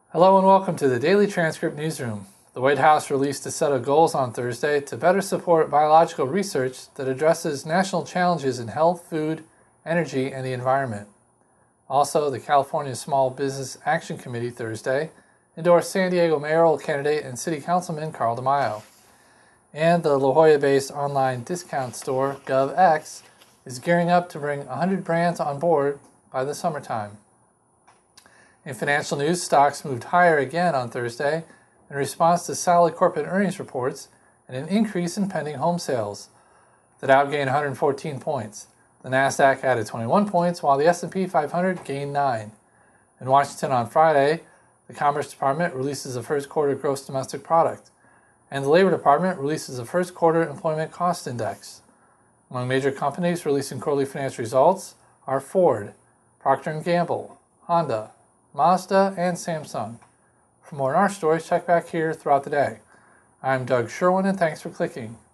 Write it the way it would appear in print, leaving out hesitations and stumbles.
Hello and welcome to the Daily Transcript Newsroom. The White House released a set of goals on Thursday to better support biological research that addresses national challenges in health, food, energy, and the environment. Also, the California Small Business Action Committee Thursday endorsed San Diego mayoral candidate and city councilman Carl DeMaio. And the La Jolla-based online discount store GovX is gearing up to bring 100 brands on board by the summertime. In financial news, stocks moved higher again on Thursday in response to solid corporate earnings reports and an increase in pending home sales. The Dow gained 114 points. The Nasdaq added 21 points, while the S&P 500 gained 9. In Washington on Friday, the Commerce Department releases the first quarter gross domestic product, and the Labor Department releases the first quarter employment cost index. Among major companies releasing quarterly financial results are Ford, Procter & Gamble, Honda, Mazda, and Samsung. For more on our stories, check back here throughout the day. I'm Doug Sherwin, and thanks for clicking.